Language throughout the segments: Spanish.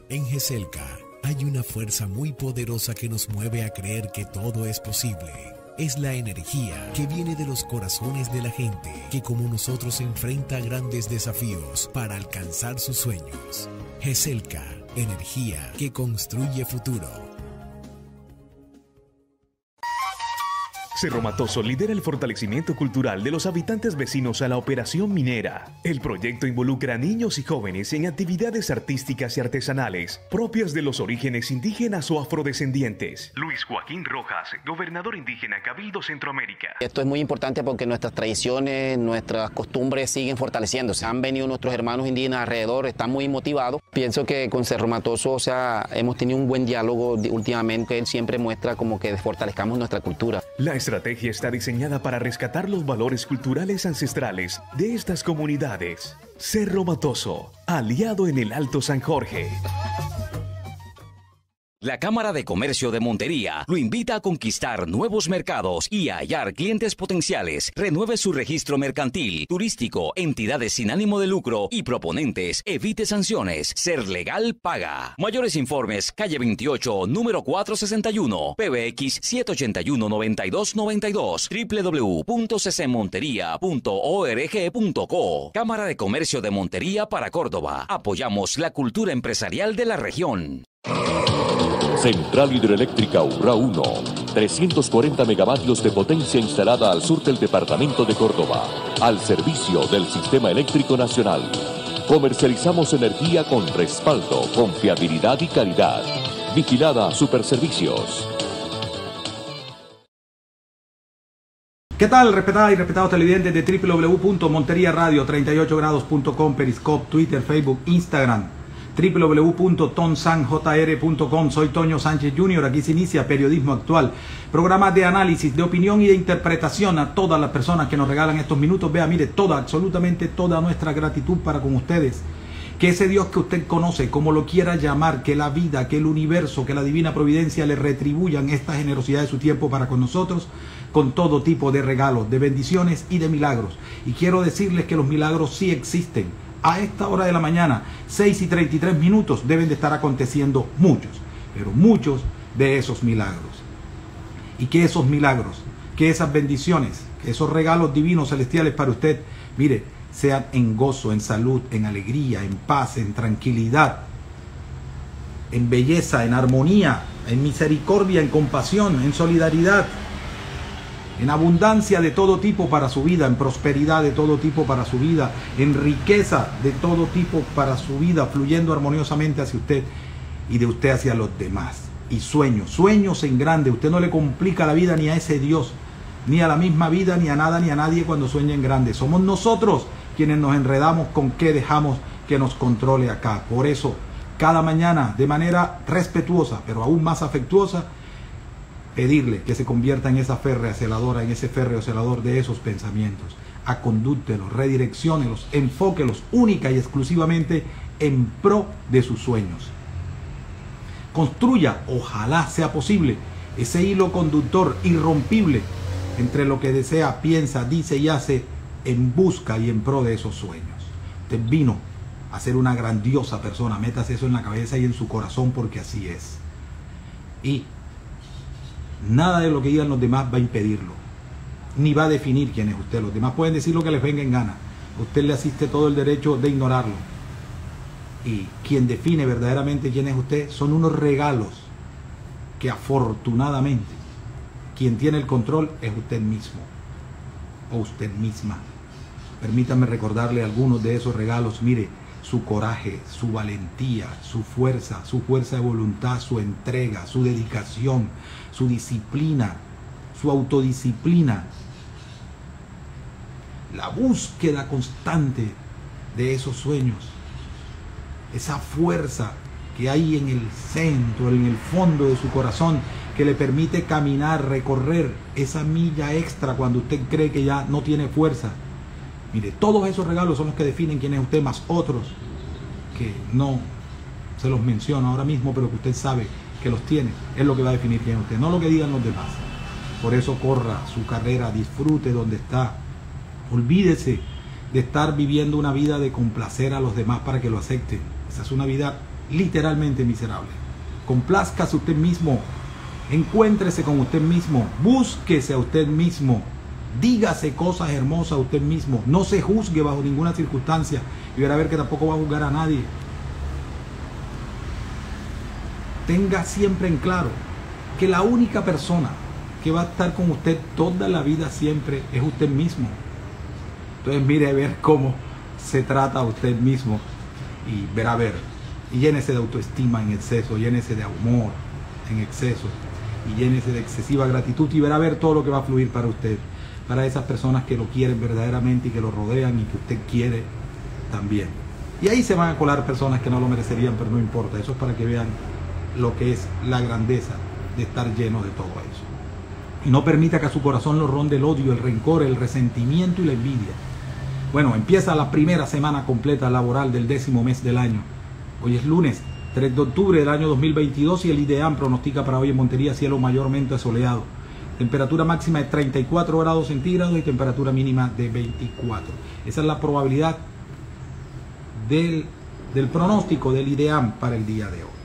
En GESELCA hay una fuerza muy poderosa que nos mueve a creer que todo es posible. Es la energía que viene de los corazones de la gente que como nosotros enfrenta grandes desafíos para alcanzar sus sueños. GESELCA, energía que construye futuro. Cerro Matoso lidera el fortalecimiento cultural de los habitantes vecinos a la operación minera. El proyecto involucra a niños y jóvenes en actividades artísticas y artesanales propias de los orígenes indígenas o afrodescendientes. Luis Joaquín Rojas, gobernador indígena Cabildo Centroamérica. Esto es muy importante porque nuestras tradiciones, nuestras costumbres siguen fortaleciéndose. Han venido nuestros hermanos indígenas alrededor, están muy motivados. Pienso que con Cerro Matoso, hemos tenido un buen diálogo últimamente. Él siempre muestra como que fortalezcamos nuestra cultura. La estrategia está diseñada para rescatar los valores culturales ancestrales de estas comunidades. Cerro Matoso, aliado en el Alto San Jorge. La Cámara de Comercio de Montería lo invita a conquistar nuevos mercados y a hallar clientes potenciales. Renueve su registro mercantil, turístico, entidades sin ánimo de lucro y proponentes. Evite sanciones. Ser legal paga. Mayores informes, calle 28, número 461, PBX 781-9292, www.ccmonteria.org.co. Cámara de Comercio de Montería para Córdoba. Apoyamos la cultura empresarial de la región. Central Hidroeléctrica Urrá 1, 340 megavatios de potencia instalada al sur del departamento de Córdoba, al servicio del Sistema Eléctrico Nacional. Comercializamos energía con respaldo, confiabilidad y calidad. Vigilada Superservicios. ¿Qué tal, respetadas y respetados televidentes de www.monteriaradio38grados.com, Periscope, Twitter, Facebook, Instagram, www.tonsanjr.com? Soy Toño Sánchez Jr. Aquí se inicia Periodismo Actual, programa de análisis, de opinión y de interpretación. A todas las personas que nos regalan estos minutos, vea, mire, absolutamente toda nuestra gratitud para con ustedes. Que ese Dios que usted conoce, como lo quiera llamar, que la vida, que el universo, que la divina providencia le retribuyan esta generosidad de su tiempo para con nosotros, con todo tipo de regalos, de bendiciones y de milagros. Y quiero decirles que los milagros sí existen. A esta hora de la mañana, 6:33, deben de estar aconteciendo muchos, pero muchos de esos milagros. Y que esos milagros, que esas bendiciones, que esos regalos divinos celestiales para usted, mire, sean en gozo, en salud, en alegría, en paz, en tranquilidad, en belleza, en armonía, en misericordia, en compasión, en solidaridad, en abundancia de todo tipo para su vida, en prosperidad de todo tipo para su vida, en riqueza de todo tipo para su vida, fluyendo armoniosamente hacia usted y de usted hacia los demás. Y sueños en grande. Usted no le complica la vida ni a ese Dios, ni a la misma vida, ni a nada, ni a nadie cuando sueña en grande. Somos nosotros quienes nos enredamos con qué dejamos que nos controle acá. Por eso, cada mañana, de manera respetuosa, pero aún más afectuosa, pedirle que se convierta en esa férrea celadora, en ese férreo celador de esos pensamientos. Acondúctelos, redirecciónelos, enfóquelos única y exclusivamente en pro de sus sueños. Construya, ojalá sea posible, ese hilo conductor irrompible entre lo que desea, piensa, dice y hace en busca y en pro de esos sueños. Usted vino a ser una grandiosa persona, métase eso en la cabeza y en su corazón porque así es. Y nada de lo que digan los demás va a impedirlo, ni va a definir quién es usted. Los demás pueden decir lo que les venga en gana. Usted le asiste todo el derecho de ignorarlo. Y quien define verdaderamente quién es usted son unos regalos que afortunadamente quien tiene el control es usted mismo o usted misma. Permítanme recordarle algunos de esos regalos. Mire, su coraje, su valentía, su fuerza de voluntad, su entrega, su dedicación, su disciplina, su autodisciplina, la búsqueda constante de esos sueños, esa fuerza que hay en el centro, en el fondo de su corazón, que le permite caminar, recorrer esa milla extra cuando usted cree que ya no tiene fuerza. Mire, todos esos regalos son los que definen quién es usted, más otros que no se los menciono ahora mismo, pero que usted sabe que los tiene. Es lo que va a definir quién es usted, no lo que digan los demás. Por eso corra su carrera, disfrute donde está. Olvídese de estar viviendo una vida de complacer a los demás para que lo acepten. Esa es una vida literalmente miserable. Complázcase usted mismo, encuéntrese con usted mismo, búsquese a usted mismo, dígase cosas hermosas a usted mismo, no se juzgue bajo ninguna circunstancia y verá a ver que tampoco va a juzgar a nadie. Tenga siempre en claro que la única persona que va a estar con usted toda la vida siempre es usted mismo. Entonces mire a ver cómo se trata a usted mismo y verá a ver, y llénese de autoestima en exceso, llénese de amor en exceso y llénese de excesiva gratitud y verá a ver todo lo que va a fluir para usted, para esas personas que lo quieren verdaderamente y que lo rodean y que usted quiere también. Y ahí se van a colar personas que no lo merecerían, pero no importa, eso es para que vean lo que es la grandeza de estar lleno de todo eso. Y no permita que a su corazón lo ronde el odio, el rencor, el resentimiento y la envidia. Bueno, empieza la primera semana completa laboral del 10º mes del año. Hoy es lunes 3 de octubre del año 2022 y el IDEAM pronostica para hoy en Montería cielo mayormente soleado. Temperatura máxima de 34 grados centígrados y temperatura mínima de 24. Esa es la probabilidad del pronóstico del IDEAM para el día de hoy.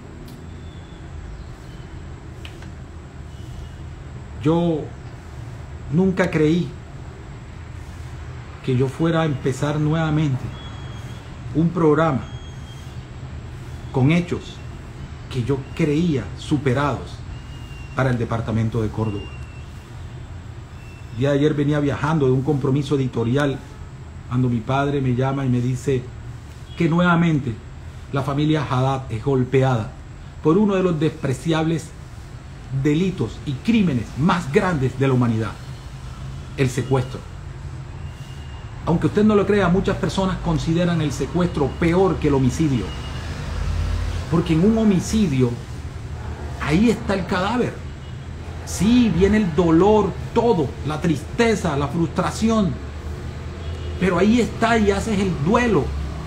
Yo nunca creí que yo fuera a empezar nuevamente un programa con hechos que yo creía superados para el departamento de Córdoba. El día de ayer venía viajando de un compromiso editorial cuando mi padre me llama y me dice que nuevamente la familia Haddad es golpeada por uno de los despreciables delitos y crímenes más grandes de la humanidad, el secuestro. Aunque usted no lo crea, muchas personas consideran el secuestro peor que el homicidio, porque en un homicidio ahí está el cadáver, sí, viene el dolor, todo, la tristeza, la frustración, pero ahí está y haces el duelo.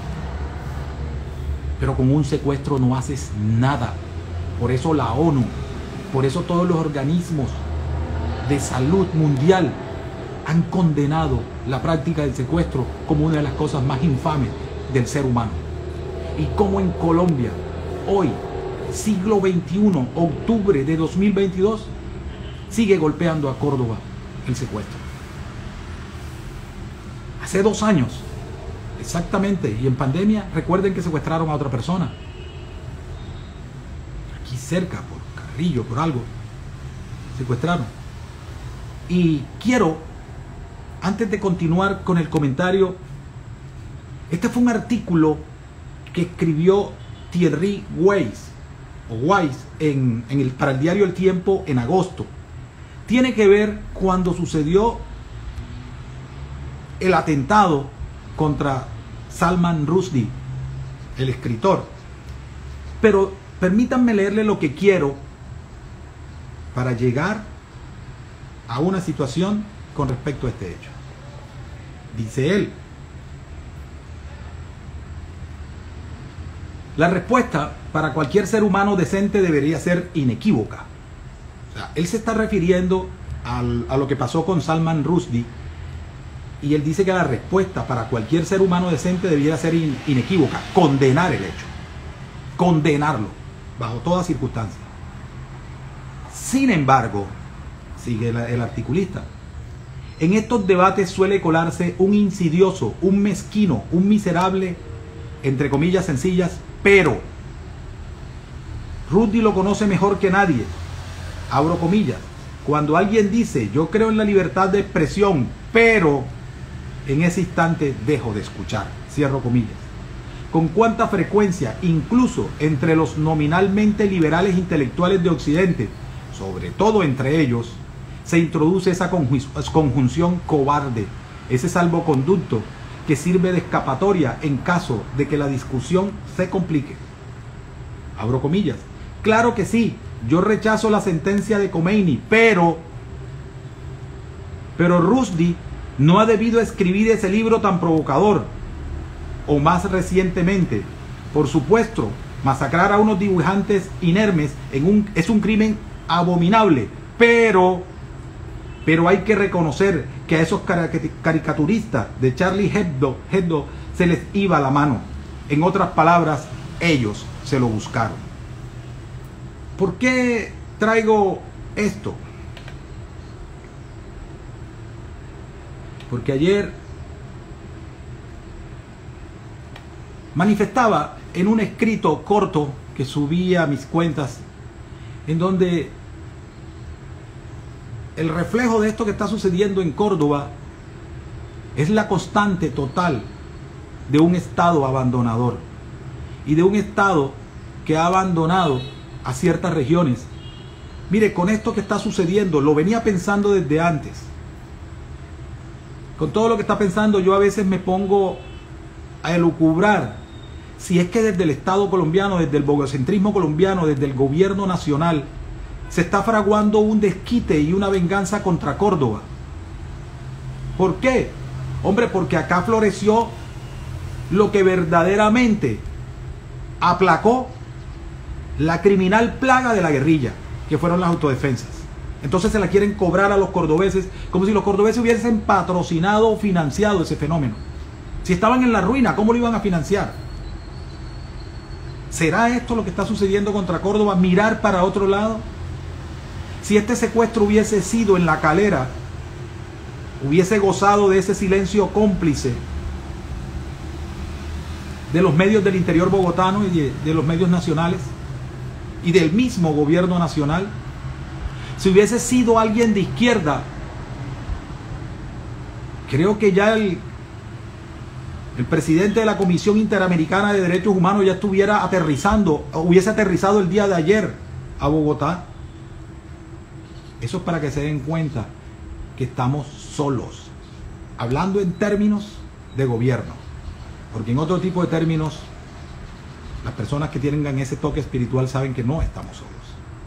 Pero con un secuestro no haces nada. Por eso la ONU, por eso todos los organismos de salud mundial han condenado la práctica del secuestro como una de las cosas más infames del ser humano. Y como en Colombia, hoy, siglo XXI, octubre de 2022, sigue golpeando a Córdoba el secuestro. Hace 2 años, exactamente, y en pandemia, recuerden que secuestraron a otra persona. Aquí cerca, por Carrillo, por algo, secuestraron. Y quiero, antes de continuar con el comentario, este fue un artículo que escribió Thierry Weiss para el diario El Tiempo en agosto. Tiene que ver cuando sucedió el atentado contra Salman Rushdie, el escritor. Pero permítanme leerle lo que quiero para llegar a una situación con respecto a este hecho. Dice él: la respuesta para cualquier ser humano decente debería ser inequívoca. O sea, él se está refiriendo a lo que pasó con Salman Rushdie, y él dice que la respuesta para cualquier ser humano decente debería ser inequívoca: condenar el hecho, condenarlo bajo toda circunstancia. Sin embargo, sigue el articulista, en estos debates suele colarse un insidioso, un mezquino, un miserable, entre comillas sencillas, pero. Rushdie lo conoce mejor que nadie, abro comillas. Cuando alguien dice yo creo en la libertad de expresión, pero en ese instante dejo de escuchar, cierro comillas. Con cuánta frecuencia, incluso entre los nominalmente liberales intelectuales de Occidente, sobre todo entre ellos, se introduce esa conjunción cobarde, ese salvoconducto que sirve de escapatoria en caso de que la discusión se complique. Abro comillas. Claro que sí, yo rechazo la sentencia de Khomeini, pero Rushdie no ha debido escribir ese libro tan provocador. O más recientemente, por supuesto, masacrar a unos dibujantes inermes es un crimen abominable, pero hay que reconocer que a esos caricaturistas de Charlie Hebdo se les iba la mano. En otras palabras, ellos se lo buscaron. ¿Por qué traigo esto? Porque ayer manifestaba en un escrito corto que subí a mis cuentas, en donde el reflejo de esto que está sucediendo en Córdoba es la constante total de un Estado abandonador y de un Estado que ha abandonado a ciertas regiones. Mire, con esto que está sucediendo, lo venía pensando desde antes. Con todo lo que está pensando, yo a veces me pongo a elucubrar si es que desde el Estado colombiano, desde el bogocentrismo colombiano, desde el gobierno nacional, se está fraguando un desquite y una venganza contra Córdoba. ¿Por qué? Hombre, porque acá floreció lo que verdaderamente aplacó la criminal plaga de la guerrilla, que fueron las autodefensas. Entonces se la quieren cobrar a los cordobeses, como si los cordobeses hubiesen patrocinado o financiado ese fenómeno. Si estaban en la ruina, ¿cómo lo iban a financiar? ¿Será esto lo que está sucediendo contra Córdoba? ¿Mirar para otro lado? Si este secuestro hubiese sido en La Calera, hubiese gozado de ese silencio cómplice de los medios del interior bogotano y de los medios nacionales y del mismo gobierno nacional. Si hubiese sido alguien de izquierda, creo que ya el presidente de la Comisión Interamericana de Derechos Humanos ya estuviera aterrizando, o hubiese aterrizado el día de ayer a Bogotá. Eso es para que se den cuenta que estamos solos, hablando en términos de gobierno, porque en otro tipo de términos, las personas que tengan ese toque espiritual saben que no estamos solos.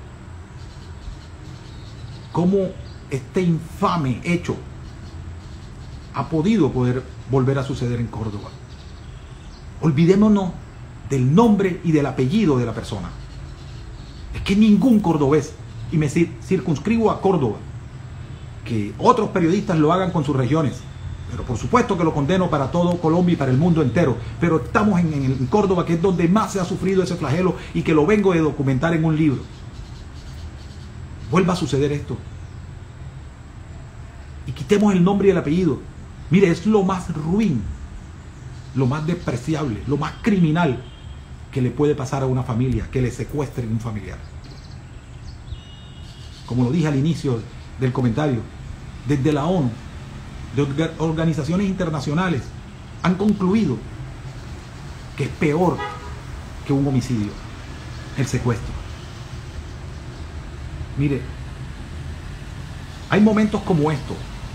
¿Cómo este infame hecho ha podido volver a suceder en Córdoba? Olvidémonos del nombre y del apellido de la persona. Es que ningún cordobés, y me circunscribo a Córdoba, que otros periodistas lo hagan con sus regiones, pero por supuesto que lo condeno para todo Colombia y para el mundo entero, pero estamos en Córdoba, que es donde más se ha sufrido ese flagelo y que lo vengo de documentar en un libro. Vuelva a suceder esto y quitemos el nombre y el apellido. Mire, es lo más ruin, lo más despreciable, lo más criminal que le puede pasar a una familia, que le secuestren un familiar. Como lo dije al inicio del comentario, desde la ONU, de organizaciones internacionales, han concluido que es peor que un homicidio, el secuestro. Mire, hay momentos como estos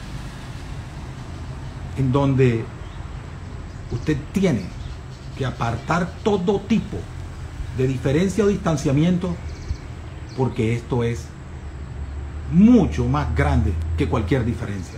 en donde usted tiene que apartar todo tipo de diferencia o distanciamiento, porque esto es mucho más grande que cualquier diferencia.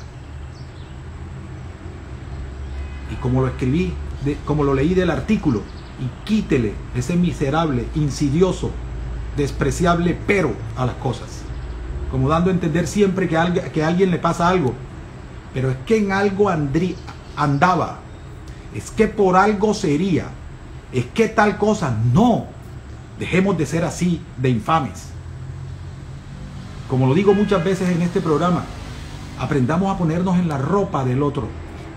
Y como lo escribí, como lo leí del artículo, y quítele ese miserable, insidioso, despreciable pero a las cosas, como dando a entender siempre que a alguien le pasa algo, pero es que en algo andaba, es que por algo sería, es que tal cosa. No, dejemos de ser así de infames. Como lo digo muchas veces en este programa, aprendamos a ponernos en la ropa del otro,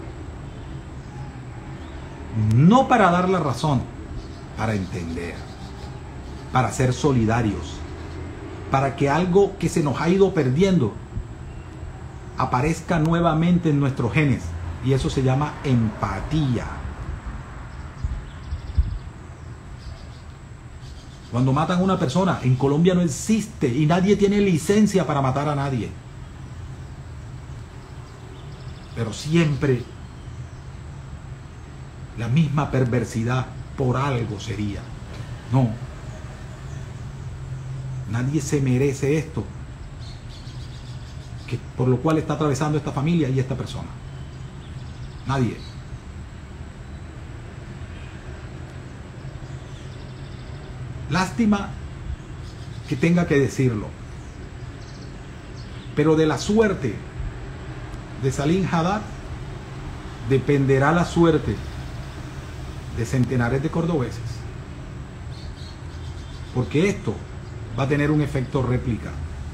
no para dar la razón, para entender, para ser solidarios, para que algo que se nos ha ido perdiendo aparezca nuevamente en nuestros genes, y eso se llama empatía. Cuando matan a una persona, en Colombia no existe y nadie tiene licencia para matar a nadie, pero siempre la misma perversidad, por algo sería. No, nadie se merece esto, por lo cual está atravesando esta familia y esta persona. Nadie. Lástima que tenga que decirlo, pero de la suerte de Salim Haddad dependerá la suerte de centenares de cordobeses porque esto va a tener un efecto réplica.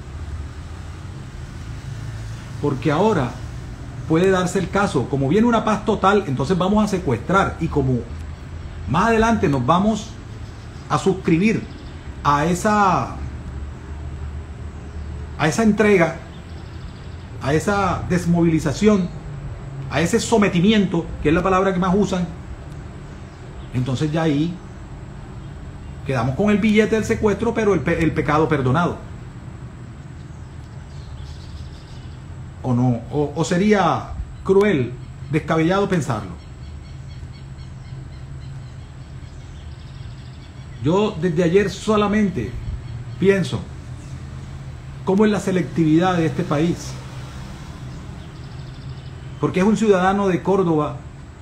Porque ahora puede darse el caso, como viene una paz total, entonces vamos a secuestrar, y como más adelante nos vamos a suscribir a esa entrega, a esa desmovilización, a ese sometimiento, que es la palabra que más usan, entonces ya ahí quedamos con el billete del secuestro, pero el pecado perdonado. ¿O no? ¿O sería cruel, descabellado pensarlo? Yo desde ayer solamente pienso cómo es la selectividad de este país. Porque es un ciudadano de Córdoba.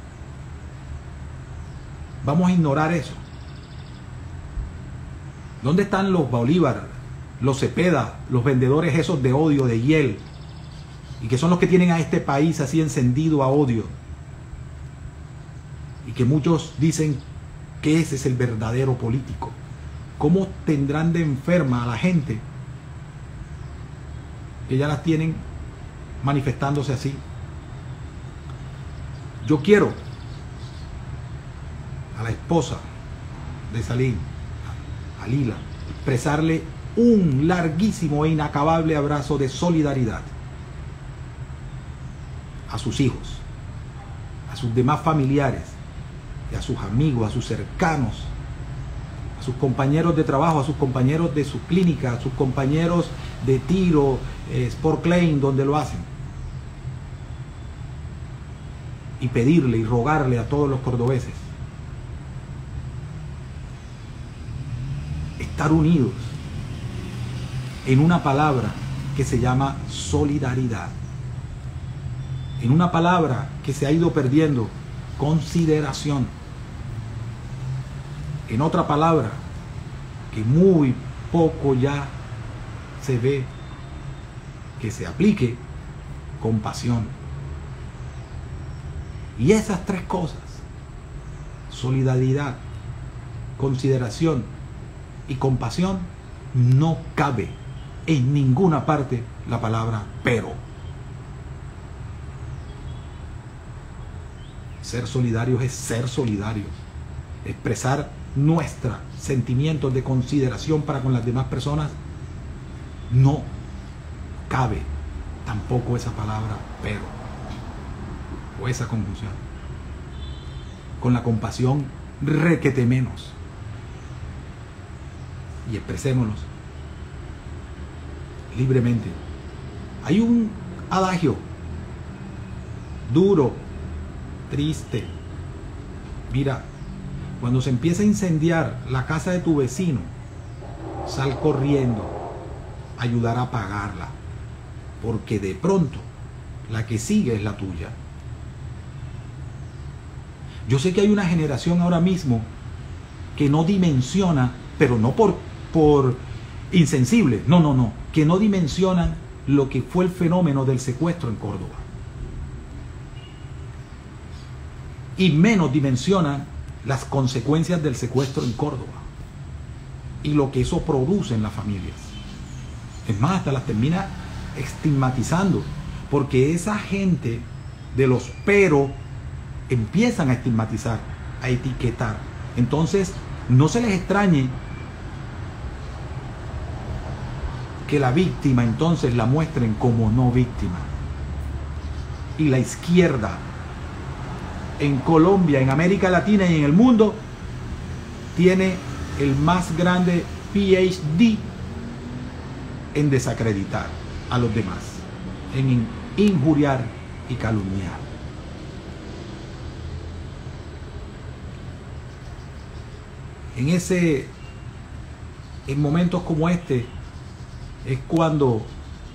Vamos a ignorar eso. ¿Dónde están los Bolívar, los Cepeda, los vendedores esos de odio, de hiel? Y que son los que tienen a este país así encendido a odio. Y que muchos dicen que ese es el verdadero político. ¿Cómo tendrán de enferma a la gente que ya las tienen manifestándose así? Yo quiero a la esposa de Salim, a Lila, expresarle un larguísimo e inacabable abrazo de solidaridad a sus hijos, a sus demás familiares, y a sus amigos, a sus cercanos, a sus compañeros de trabajo, a sus compañeros de su clínica, a sus compañeros de tiro, Sport Klein, donde lo hacen. Y pedirle y rogarle a todos los cordobeses estar unidos en una palabra que se llama solidaridad, en una palabra que se ha ido perdiendo, consideración, en otra palabra que muy poco ya se ve que se aplique, compasión. Y esas tres cosas, solidaridad, consideración y compasión, no cabe en ninguna parte la palabra pero. Ser solidarios es ser solidarios, expresar nuestros sentimientos de consideración para con las demás personas. No cabe tampoco esa palabra pero, o esa conclusión. Con la compasión requete menos. Y expresémonos libremente. Hay un adagio duro, triste. Mira, cuando se empieza a incendiar la casa de tu vecino, sal corriendo a ayudar a apagarla, porque de pronto la que sigue es la tuya. Yo sé que hay una generación ahora mismo que no dimensiona, pero no por insensible, no, que no dimensionan lo que fue el fenómeno del secuestro en Córdoba. Y menos dimensionan las consecuencias del secuestro en Córdoba y lo que eso produce en las familias. Es más, hasta las termina estigmatizando, porque esa gente de los pero empiezan a estigmatizar, a etiquetar. Entonces, no se les extrañe que la víctima entonces la muestren como no víctima. Y la izquierda en Colombia, en América Latina y en el mundo tiene el más grande PhD en desacreditar a los demás, en injuriar y calumniar. En momentos como este es cuando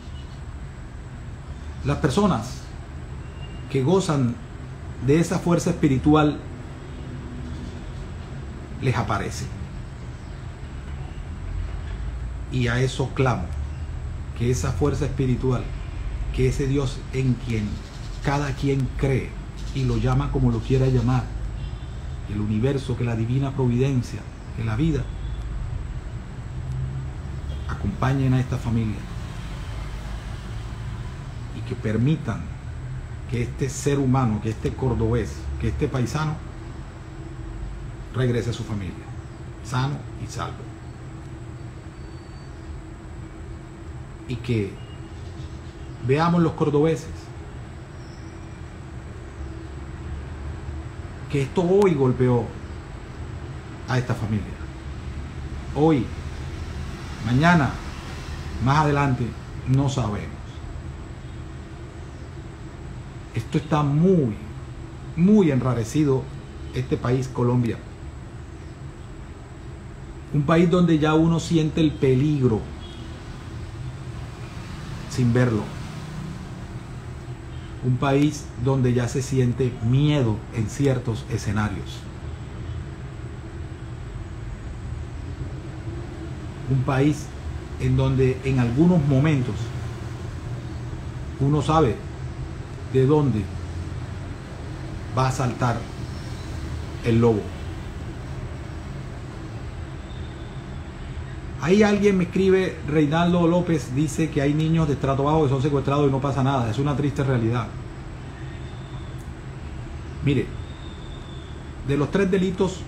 las personas que gozan de esa fuerza espiritual les aparece. Y a eso clamo, que esa fuerza espiritual, que ese Dios en quien cada quien cree y lo llama como lo quiera llamar, el universo, que la divina providencia, que la vida, acompañen a esta familia y que permitan que este ser humano, que este cordobés, que este paisano regrese a su familia, sano y salvo. Y que veamos los cordobeses que esto hoy golpeó a esta familia. Hoy, mañana, más adelante, no sabemos. Esto está muy, muy enrarecido, este país, Colombia. Un país donde ya uno siente el peligro sin verlo. Un país donde ya se siente miedo en ciertos escenarios. Un país en donde en algunos momentos uno sabe de dónde va a saltar el lobo. Ahí alguien me escribe, Reinaldo López dice que hay niños de estrato bajo que son secuestrados y no pasa nada. Es una triste realidad. Mire, de los 3 delitos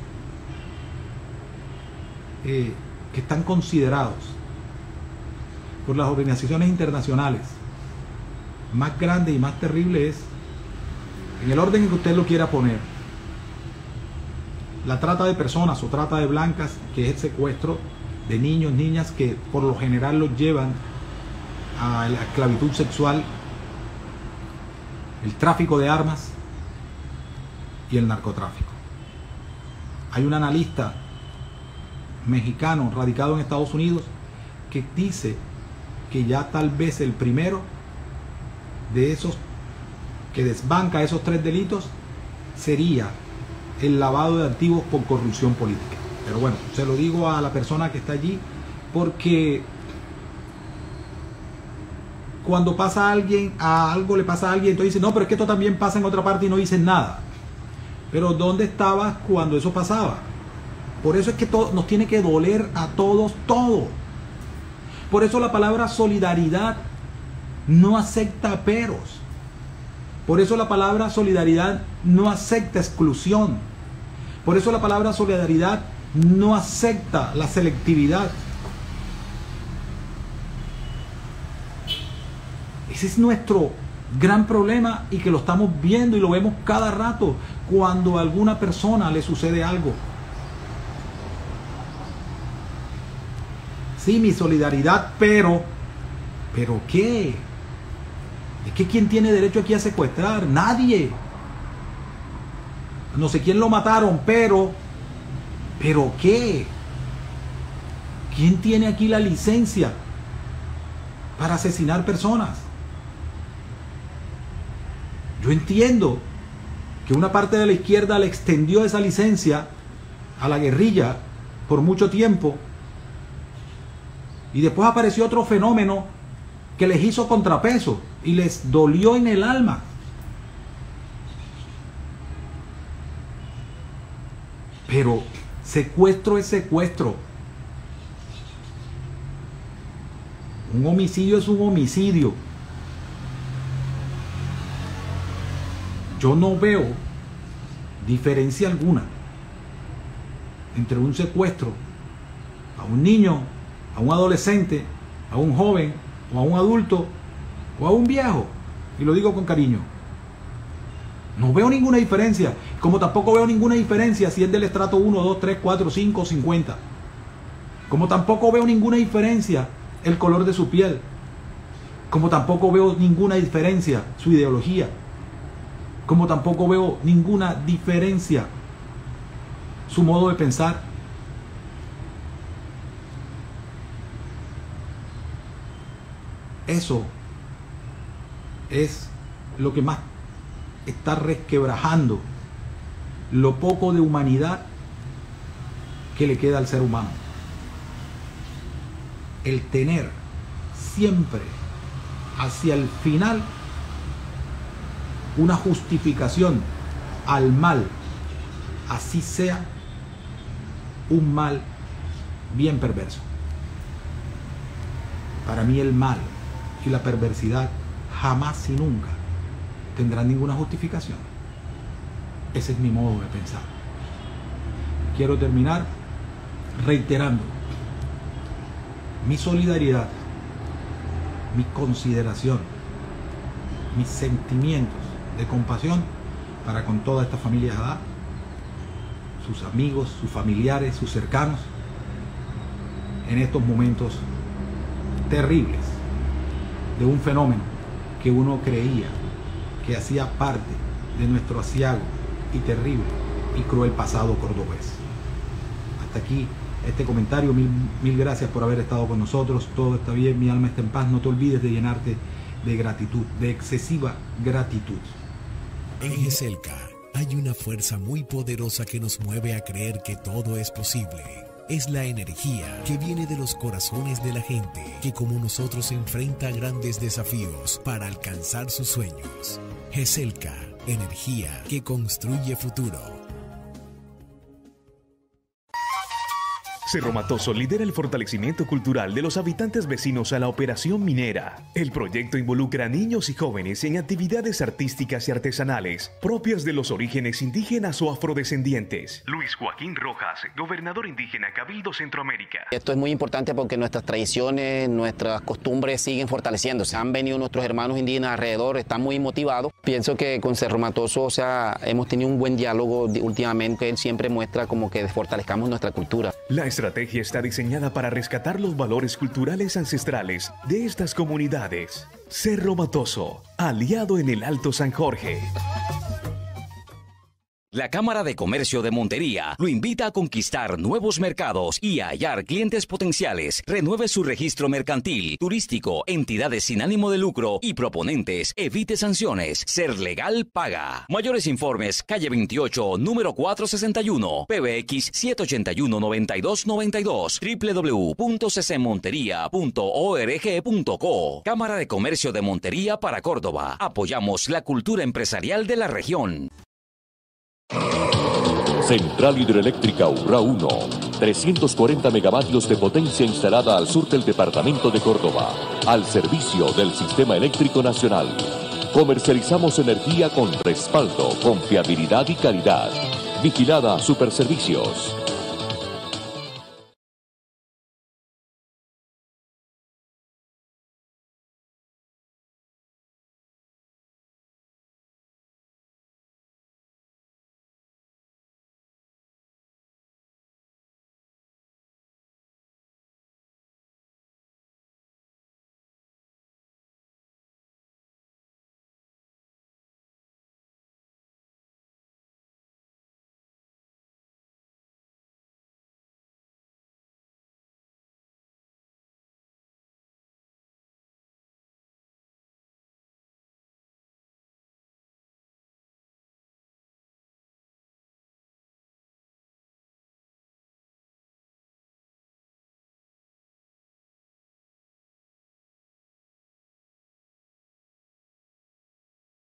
que están considerados por las organizaciones internacionales, más grande y más terrible es, en el orden en que usted lo quiera poner, la trata de personas o trata de blancas, que es el secuestro de niños, niñas, que por lo general los llevan a la esclavitud sexual, el tráfico de armas y el narcotráfico. Hay un analista mexicano radicado en Estados Unidos que dice que ya tal vez el primero de esos que desbanca esos 3 delitos sería el lavado de activos por corrupción política. Pero bueno, se lo digo a la persona que está allí porque cuando pasa a alguien, a algo le pasa a alguien, entonces dice, no, pero es que esto también pasa en otra parte y no dicen nada. Pero ¿dónde estabas cuando eso pasaba? Por eso es que todo nos tiene que doler a todos todo. Por eso la palabra solidaridad no acepta peros. Por eso la palabra solidaridad no acepta exclusión. Por eso la palabra solidaridad no acepta la selectividad. Ese es nuestro gran problema y que lo estamos viendo y lo vemos cada rato cuando a alguna persona le sucede algo. Sí, mi solidaridad, pero ¿qué? Es que ¿quién tiene derecho aquí a secuestrar? Nadie. No sé quién lo mataron, pero ¿qué? ¿Quién tiene aquí la licencia para asesinar personas? Yo entiendo que una parte de la izquierda le extendió esa licencia a la guerrilla por mucho tiempo y después apareció otro fenómeno que les hizo contrapeso y les dolió en el alma. Pero secuestro es secuestro. Un homicidio es un homicidio. Yo no veo diferencia alguna entre un secuestro a un niño, a un adolescente, a un joven, o a un adulto, o a un viejo. Y lo digo con cariño. No veo ninguna diferencia. Como tampoco veo ninguna diferencia si es del estrato 1, 2, 3, 4, 5, 50. Como tampoco veo ninguna diferencia el color de su piel. Como tampoco veo ninguna diferencia su ideología. Como tampoco veo ninguna diferencia su modo de pensar. Eso es lo que más está resquebrajando lo poco de humanidad que le queda al ser humano. El tener siempre hacia el final una justificación al mal, así sea un mal bien perverso. Para mí el mal y la perversidad jamás y nunca tendrán ninguna justificación. Ese es mi modo de pensar. Quiero terminar reiterando mi solidaridad, mi consideración, mis sentimientos de compasión para con toda esta familia Haddad, sus amigos, sus familiares, sus cercanos, en estos momentos terribles de un fenómeno que uno creía que hacía parte de nuestro aciago y terrible y cruel pasado cordobés. Hasta aquí este comentario. Mil gracias por haber estado con nosotros. Todo está bien, mi alma está en paz. No te olvides de llenarte de gratitud, de excesiva gratitud. En GESELCA hay una fuerza muy poderosa que nos mueve a creer que todo es posible. Es la energía que viene de los corazones de la gente que como nosotros enfrenta grandes desafíos para alcanzar sus sueños. GESELCA, energía que construye futuro. Cerro Matoso lidera el fortalecimiento cultural de los habitantes vecinos a la operación minera. El proyecto involucra a niños y jóvenes en actividades artísticas y artesanales propias de los orígenes indígenas o afrodescendientes. Luis Joaquín Rojas, gobernador indígena Cabildo Centroamérica. Esto es muy importante porque nuestras tradiciones, nuestras costumbres siguen fortaleciéndose. Han venido nuestros hermanos indígenas alrededor, están muy motivados. Pienso que con Cerro Matoso, hemos tenido un buen diálogo últimamente. Él siempre muestra como que fortalezcamos nuestra cultura. La estrategia está diseñada para rescatar los valores culturales ancestrales de estas comunidades. Cerro Matoso, aliado en el Alto San Jorge. La Cámara de Comercio de Montería lo invita a conquistar nuevos mercados y a hallar clientes potenciales. Renueve su registro mercantil, turístico, entidades sin ánimo de lucro y proponentes. Evite sanciones. Ser legal paga. Mayores informes, calle 28, número 461, PBX 781-9292, www.ccmontería.org.co. Cámara de Comercio de Montería para Córdoba. Apoyamos la cultura empresarial de la región. Central Hidroeléctrica Urrá 1, 340 megavatios de potencia instalada al sur del departamento de Córdoba, al servicio del Sistema Eléctrico Nacional. Comercializamos energía con respaldo, confiabilidad y calidad. Vigilada Superservicios.